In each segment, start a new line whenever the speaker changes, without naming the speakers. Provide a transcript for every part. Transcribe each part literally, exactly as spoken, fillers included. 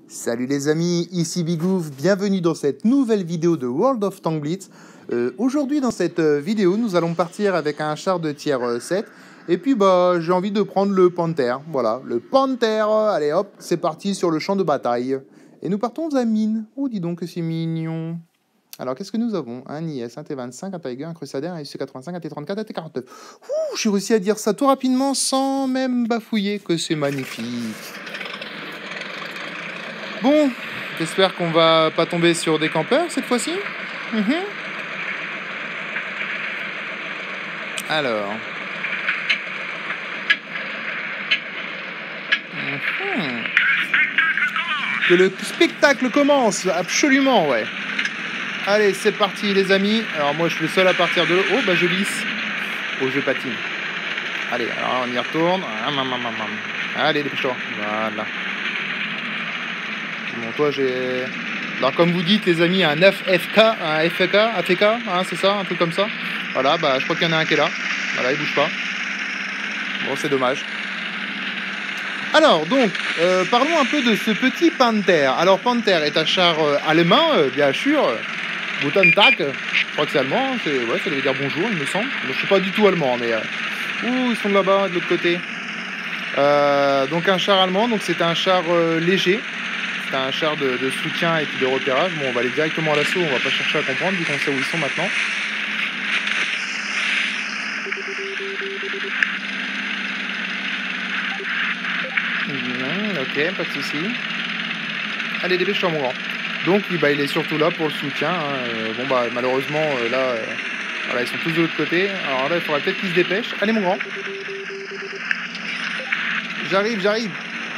Salut les amis, ici Bigoof, bienvenue dans cette nouvelle vidéo de World of Tank Blitz. Euh, Aujourd'hui dans cette euh, vidéo, nous allons partir avec un char de tier euh, sept. Et puis bah j'ai envie de prendre le Panther, voilà, le Panther. Allez hop, c'est parti sur le champ de bataille. Et nous partons à mine. Oh dis donc que c'est mignon. Alors qu'est-ce que nous avons? Un I S, un T vingt-cinq, un Tiger, un Crusader, un S C quatre-vingt-cinq, un T trente-quatre, un T quarante-neuf. Ouh, j'ai réussi à dire ça tout rapidement sans même bafouiller, que c'est magnifique. Bon, j'espère qu'on va pas tomber sur des campeurs cette fois-ci. Mmh. Alors. Mmh. Que le spectacle commence, absolument, ouais. Allez, c'est parti les amis. Alors moi je suis le seul à partir de l'eau. Oh, bah je glisse. Oh, je patine. Allez, alors on y retourne. Allez, dépêche-toi. Voilà. Bon, toi, j'ai... Alors, comme vous dites, les amis, un F K, un F K, A F K, hein, c'est ça, un truc comme ça. Voilà, bah, je crois qu'il y en a un qui est là. Voilà, il bouge pas. Bon, c'est dommage. Alors, donc, euh, parlons un peu de ce petit Panther. Alors, Panther est un char euh, allemand, euh, bien sûr. Guten Tag, je crois que c'est allemand. Ouais, ça devait dire bonjour, il me semble. Je suis pas du tout allemand, mais... Euh... Ouh, ils sont là-bas, de l'autre côté. Euh, donc, un char allemand, donc c'est un char euh, léger. C'est un char de, de soutien et puis de repérage. Bon, on va aller directement à l'assaut, on va pas chercher à comprendre vu qu'on sait où ils sont maintenant. Mmh, ok, pas de souci. Allez, dépêche-toi mon grand. Donc, bah, il est surtout là pour le soutien. Hein. Bon, bah, malheureusement, euh, là, euh, voilà, ils sont tous de l'autre côté. Alors là, il faudrait peut-être qu'ils se dépêchent. Allez, mon grand. J'arrive, j'arrive.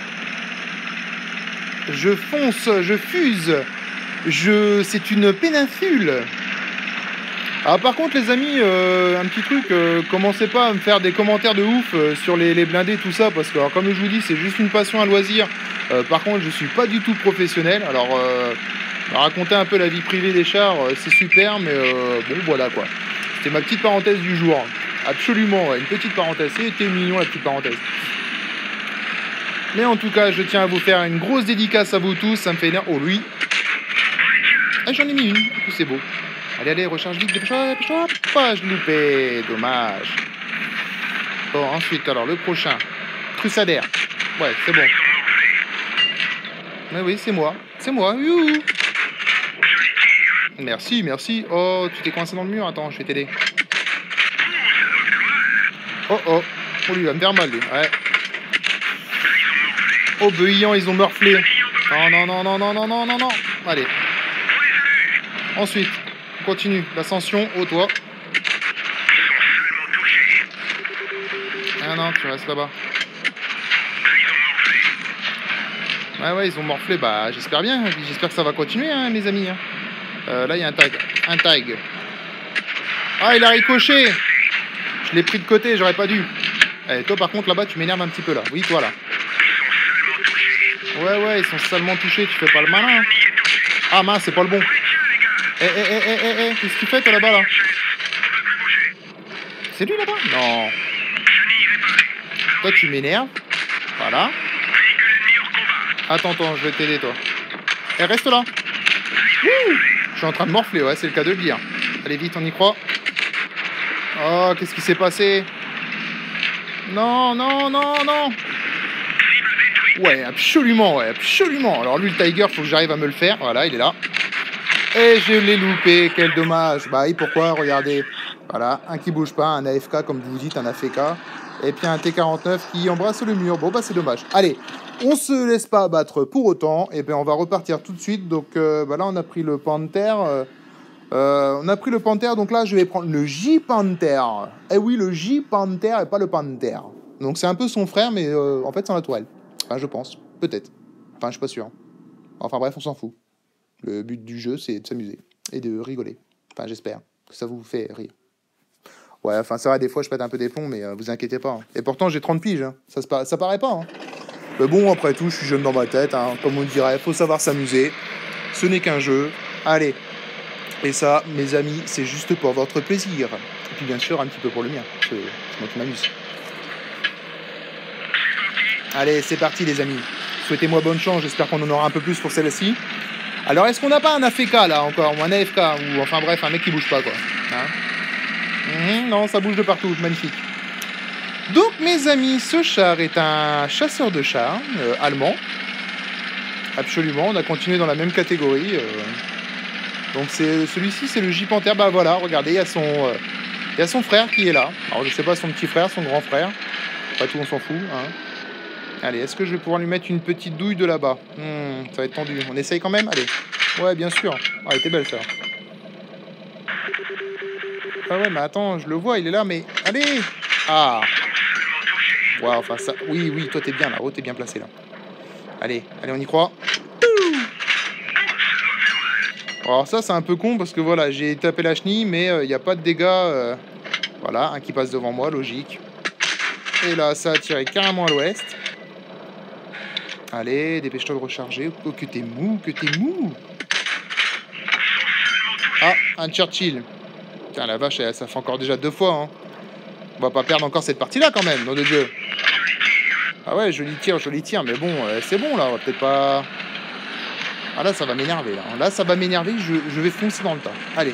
Je fonce, je fuse, je... c'est une péninsule. Ah, par contre les amis, euh, un petit truc, euh, commencez pas à me faire des commentaires de ouf euh, sur les, les blindés, tout ça, parce que alors, comme je vous dis, c'est juste une passion, un loisir. Euh, par contre, je suis pas du tout professionnel. Alors, euh, raconter un peu la vie privée des chars, euh, c'est super, mais euh, bon, voilà quoi. C'était ma petite parenthèse du jour. Absolument, ouais, une petite parenthèse. C'était mignon la petite parenthèse. Mais en tout cas, je tiens à vous faire une grosse dédicace à vous tous, ça me fait énerver. Oh, lui. Ah, j'en ai mis une. C'est beau. Allez, allez, recharge vite, dépêche-toi, dépêche-toi. Pas, je loupé. Dommage. Bon, ensuite, alors, le prochain. Crusader. Ouais, c'est bon. Mais oui, c'est moi. C'est moi. Youhou. Merci, merci. Oh, tu t'es coincé dans le mur. Attends, je vais t'aider. Oh, oh. Oh, lui, il va me faire mal, lui. Ouais. Oh, beuillant, ils ont morflé. Non, non, non, non, non, non, non, non, non. Allez. Ensuite, on continue. L'ascension, au toit. Ah non, tu restes là-bas. Ouais, ouais, ils ont morflé. Bah, j'espère bien. J'espère que ça va continuer, hein, les amis. Hein. Euh, là, il y a un tag. Un tag. Ah, il a ricoché. Je l'ai pris de côté, j'aurais pas dû. Eh, toi, par contre, là-bas, tu m'énerves un petit peu, là. Oui, toi, là. Ouais, ouais, ils sont salement touchés, tu fais pas le malin. Hein. Ah mince, c'est pas le bon. Eh, eh, eh, eh, eh, eh, qu'est-ce que tu fais, toi, là-bas, là, c'est lui, là-bas? Non. Toi, tu m'énerves. Voilà. Attends, attends, je vais t'aider, toi. Eh, reste là. Ouh, je suis en train de morfler, ouais, c'est le cas de le dire. Allez, vite, on y croit. Oh, qu'est-ce qui s'est passé? Non, non, non, non. Ouais, absolument, ouais, absolument. Alors lui, le Tiger, faut que j'arrive à me le faire. Voilà, il est là. Et je l'ai loupé, quel dommage. Bah, et pourquoi? Regardez. Voilà, un qui bouge pas, un A F K, comme vous dites, un A F K. Et puis un T quarante-neuf qui embrasse le mur. Bon, bah, c'est dommage. Allez, on se laisse pas abattre pour autant. Et bien, on va repartir tout de suite. Donc, euh, bah là, on a pris le Panther. Euh, euh, on a pris le Panther, donc là, je vais prendre le J-Panther. Eh oui, le J-Panther et pas le Panther. Donc, c'est un peu son frère, mais euh, en fait, c'est un naturel. Enfin, je pense. Peut-être. Enfin, je suis pas sûr. Enfin, bref, on s'en fout. Le but du jeu, c'est de s'amuser. Et de rigoler. Enfin, j'espère que ça vous fait rire. Ouais, enfin, c'est vrai, des fois, je pète un peu des plombs, mais euh, vous inquiétez pas. Hein. Et pourtant, j'ai trente piges. Hein. Ça, se ça paraît pas. Hein. Mais bon, après tout, je suis jeune dans ma tête. Hein. Comme on dirait, faut savoir s'amuser. Ce n'est qu'un jeu. Allez. Et ça, mes amis, c'est juste pour votre plaisir. Et puis, bien sûr, un petit peu pour le mien. C'est moi qui m'amuse. Allez, c'est parti les amis. souhaitez-moi bonne chance, j'espère qu'on en aura un peu plus pour celle-ci. Alors, est-ce qu'on n'a pas un A F K, là, encore, ou un A F K, ou enfin bref, un mec qui bouge pas, quoi. Hein? Mmh, non, ça bouge de partout, magnifique. Donc, mes amis, ce char est un chasseur de chars, euh, allemand. Absolument, on a continué dans la même catégorie. Euh... Donc, c'est celui-ci, c'est le Jeep Panther. Bah voilà, regardez, il y a son... Euh... Il y a son frère qui est là. Alors, je sais pas, son petit frère, son grand frère. Pas tout, on s'en fout. Hein. Allez, est-ce que je vais pouvoir lui mettre une petite douille de là-bas? hmm, Ça va être tendu. On essaye quand même? Allez. Ouais, bien sûr. Ah, elle était belle, ça. Ah ouais, mais attends, je le vois, il est là, mais... Allez! Ah! Ouais, enfin, ça... Oui, oui, toi, t'es bien, là. Oh, t'es bien placé, là. Allez, allez, on y croit. Alors ça, c'est un peu con, parce que, voilà, j'ai tapé la chenille, mais il euh, n'y a pas de dégâts... Euh... Voilà, un qui passe devant moi, logique. Et là, ça a tiré carrément à l'ouest. Allez, dépêche-toi de recharger. Oh, que t'es mou, que t'es mou. Ah, un Churchill. Putain, la vache, ça fait encore déjà deux fois. Hein. On va pas perdre encore cette partie-là, quand même, nom de Dieu. Ah ouais, joli tir, joli tir. Mais bon, euh, c'est bon, là. On va peut-être pas... Ah là, ça va m'énerver, là. Là, ça va m'énerver. Je, je vais foncer dans le tas. Allez.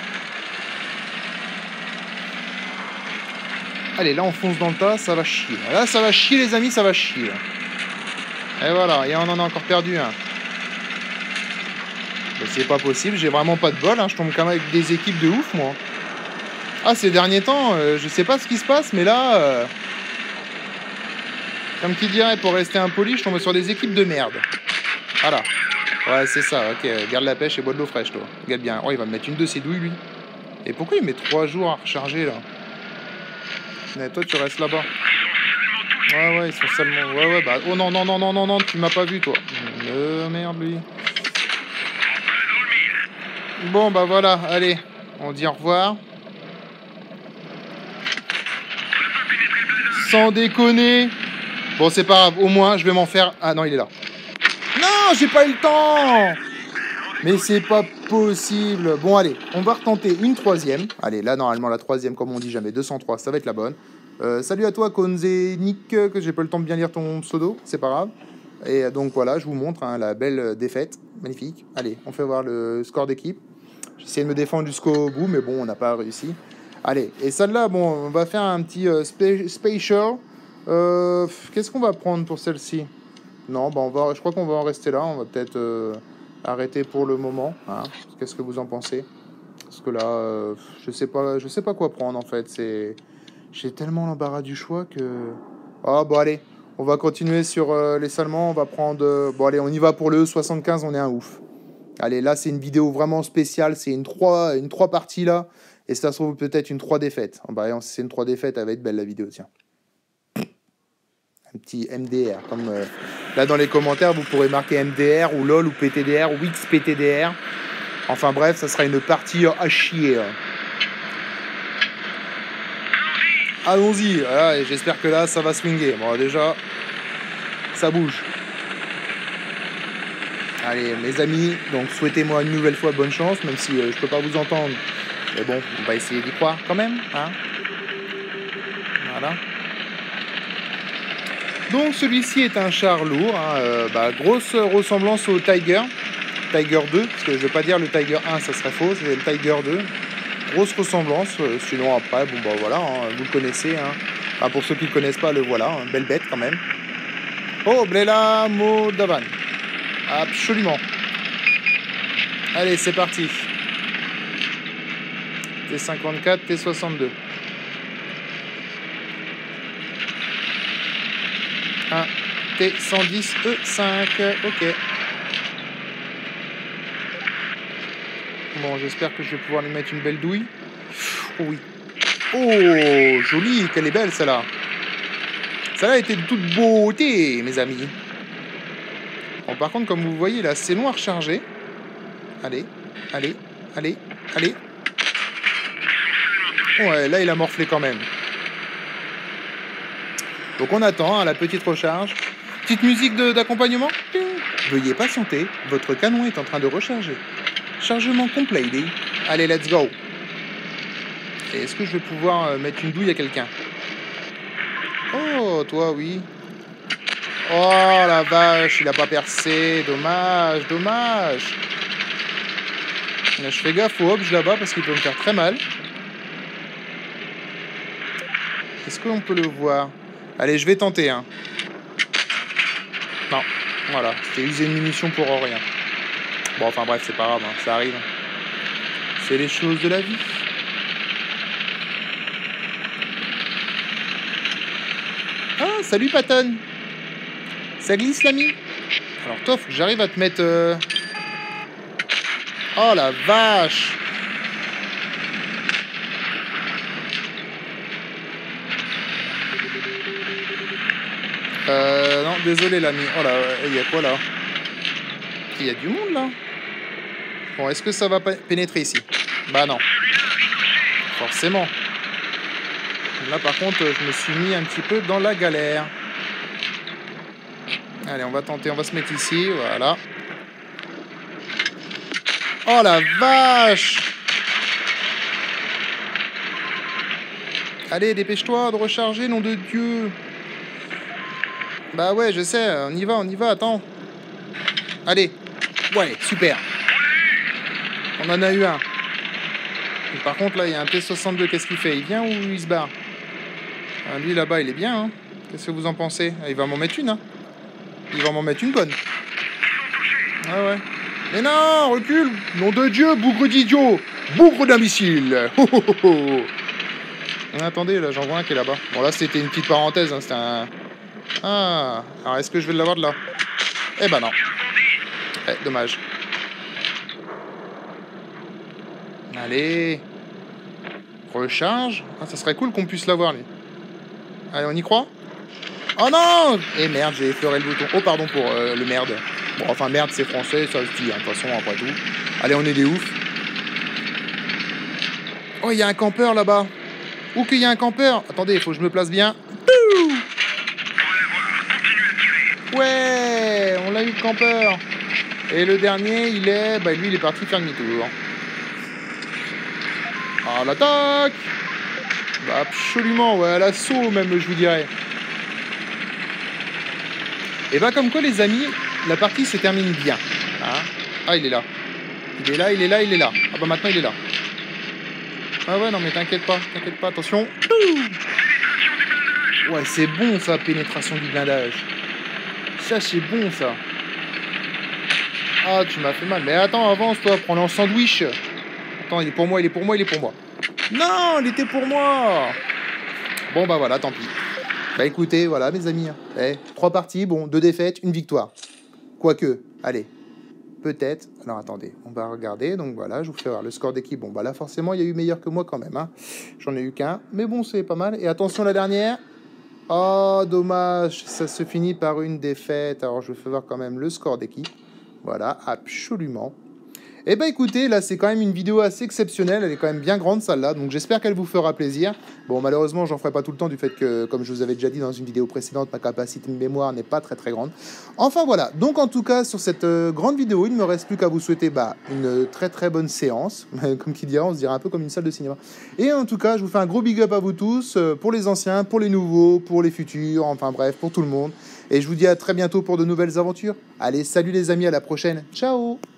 Allez, là, on fonce dans le tas, ça va chier. Là, ça va chier, les amis, ça va chier. Et voilà, et on en a encore perdu un. Mais c'est pas possible, j'ai vraiment pas de bol. Hein. Je tombe quand même avec des équipes de ouf, moi. Ah, ces derniers temps, euh, je sais pas ce qui se passe, mais là... Euh... Comme qui dirait, pour rester impoli, je tombe sur des équipes de merde. Voilà. Ouais, c'est ça, ok. Garde la pêche et bois de l'eau fraîche, toi. Regarde bien. Oh, il va me mettre une de ses douilles, lui. Et pourquoi il met trois jours à recharger, là? Mais toi, tu restes là-bas. Ouais, ouais, ils sont seulement... Ouais, ouais, bah... Oh non, non, non, non, non, non, tu m'as pas vu, toi. Euh, merde, lui. Bon, bah voilà, allez. On dit au revoir. Sans déconner. Bon, c'est pas grave, au moins, je vais m'en faire... Ah non, il est là. Non, j'ai pas eu le temps. Mais c'est pas possible. Bon, allez, on va retenter une troisième. Allez, là, normalement, la troisième, comme on dit jamais, deux cent trois, ça va être la bonne. Euh, salut à toi, Konze Nick, que j'ai pas le temps de bien lire ton pseudo, c'est pas grave. Et donc voilà, je vous montre hein, la belle défaite, magnifique. Allez, on fait voir le score d'équipe. J'essaie de me défendre jusqu'au bout, mais bon, on n'a pas réussi. Allez, et celle-là, bon, on va faire un petit euh, spe special. Euh, Qu'est-ce qu'on va prendre pour celle-ci? Non, bah on va, je crois qu'on va en rester là. On va peut-être euh, arrêter pour le moment. Hein. Qu'est-ce que vous en pensez? Parce que là, euh, je sais pas, je sais pas quoi prendre en fait. C'est J'ai tellement l'embarras du choix que... Oh, bon, allez, on va continuer sur euh, les Salmans. On va prendre... Euh... Bon, allez, on y va pour le E soixante-quinze, on est un ouf. Allez, là, c'est une vidéo vraiment spéciale. C'est une trois, une trois parties, là. Et ça se trouve peut-être une trois défaites. Oh, bah, si c'est une trois défaites, elle va être belle, la vidéo, tiens. Un petit M D R. Comme euh... là, dans les commentaires, vous pourrez marquer M D R, ou LOL, ou P T D R, ou X P T D R. Enfin, bref, ça sera une partie à chier. Allons-y, voilà, j'espère que là, ça va swinguer. Bon, déjà, ça bouge. Allez, mes amis, donc souhaitez-moi une nouvelle fois bonne chance, même si euh, je peux pas vous entendre. Mais bon, on va essayer d'y croire quand même. Hein, voilà. Donc, celui-ci est un char lourd. Hein, euh, bah, grosse ressemblance au Tiger. Tiger deux, parce que je ne vais pas dire le Tiger un, ça serait faux, c'est le Tiger deux. Grosse ressemblance, euh, sinon après, bon bah voilà, hein, vous le connaissez. Hein. Enfin, pour ceux qui ne le connaissent pas, le voilà, hein, belle bête quand même. Oh, Blela Moldavan. Absolument. Allez, c'est parti. T cinquante-quatre, T soixante-deux. un T cent dix E cinq, ok. Bon, j'espère que je vais pouvoir lui mettre une belle douille. Oh oui. Oh, jolie, qu'elle est belle celle-là. Celle-là a été de toute beauté, mes amis. Bon, par contre, comme vous voyez, là, c'est long à recharger. Allez, allez, allez, allez. Ouais, là, il a morflé quand même. Donc, on attend hein, la petite recharge. Petite musique d'accompagnement. Veuillez patienter, votre canon est en train de recharger. Chargement complet. Allez, let's go. Est-ce que je vais pouvoir mettre une douille à quelqu'un? Oh, toi, oui. Oh la vache, il a pas percé. Dommage, dommage. Là, je fais gaffe au Hobbs là-bas parce qu'il peut me faire très mal. Est-ce qu'on peut le voir? Allez, je vais tenter. Hein. Non, voilà. C'était user une munition pour rien. Bon, enfin bref, c'est pas grave. Hein, ça arrive. C'est les choses de la vie. Ah, salut Patton. Ça glisse l'ami. Alors toi, faut que j'arrive à te mettre... Euh... Oh la vache. Euh... Non, désolé l'ami. Oh là, il y a quoi là? Il y a du monde là. Bon, est-ce que ça va pénétrer ici? Bah non. Forcément. Là par contre, je me suis mis un petit peu dans la galère. Allez, on va tenter, on va se mettre ici, voilà. Oh la vache! Allez, dépêche-toi de recharger, nom de Dieu! Bah ouais, je sais, on y va, on y va, attends. Allez, ouais, super. On en a eu un. Et par contre, là, il y a un T soixante-deux, qu'est-ce qu'il fait? Il vient ou il se barre? Ah, lui, là-bas, il est bien, hein. Qu'est-ce que vous en pensez? Ah, il va m'en mettre une, hein. Il va m'en mettre une bonne. Ah ouais. Mais non, recule. Nom de Dieu, bougre d'idiot. Bougre d'imbécile. Oh, oh, oh, oh. Attendez, là, j'en vois un qui est là-bas. Bon, là, c'était une petite parenthèse. Hein, c'était un... Ah. Alors, est-ce que je vais l'avoir de là? Eh ben non. Eh, dommage. Allez. Recharge. Ah, ça serait cool qu'on puisse l'avoir, lui. Allez, on y croit? Oh non! Eh merde, j'ai effleuré le bouton. Oh, pardon pour euh, le merde. Bon, enfin, merde, c'est français, ça se dit, hein, de toute façon, après tout. Allez, on est des oufs. Oh, il y a un campeur là-bas. Où qu'il y a un campeur? Attendez, il faut que je me place bien. Ouais, on l'a eu le campeur. Et le dernier, il est... Bah, lui, il est parti faire demi-tour. À l'attaque! Bah, absolument, ouais, à l'assaut même, je vous dirais. Et bah comme quoi les amis, la partie se termine bien. Hein, ah, il est là. Il est là, il est là, il est là. Ah bah maintenant il est là. Ah ouais, non mais t'inquiète pas, t'inquiète pas, attention. Ouais, c'est bon ça, pénétration du blindage. Ça, c'est bon ça. Ah, tu m'as fait mal. Mais attends, avance toi, prends-le en sandwich. Attends, il est pour moi, il est pour moi, il est pour moi. Non, il était pour moi. Bon bah voilà, tant pis. Bah écoutez, voilà mes amis, eh, trois parties, bon, deux défaites, une victoire. Quoique, allez, peut-être... Alors attendez, on va regarder, donc voilà, je vous fais voir le score d'équipe. Bon, bah là forcément, il y a eu meilleur que moi quand même, hein. J'en ai eu qu'un, mais bon, c'est pas mal. Et attention, la dernière. Oh, dommage, ça se finit par une défaite. Alors je vous fais voir quand même le score d'équipe. Voilà, absolument. Eh ben écoutez, là c'est quand même une vidéo assez exceptionnelle, elle est quand même bien grande celle-là, donc j'espère qu'elle vous fera plaisir. Bon, malheureusement j'en ferai pas tout le temps du fait que, comme je vous avais déjà dit dans une vidéo précédente, ma capacité de mémoire n'est pas très très grande. Enfin voilà, donc en tout cas sur cette euh, grande vidéo, il ne me reste plus qu'à vous souhaiter bah, une très très bonne séance, comme qui dirait, on se dirait un peu comme une salle de cinéma. Et en tout cas, je vous fais un gros big up à vous tous, euh, pour les anciens, pour les nouveaux, pour les futurs, enfin bref, pour tout le monde. Et je vous dis à très bientôt pour de nouvelles aventures. Allez, salut les amis, à la prochaine, ciao!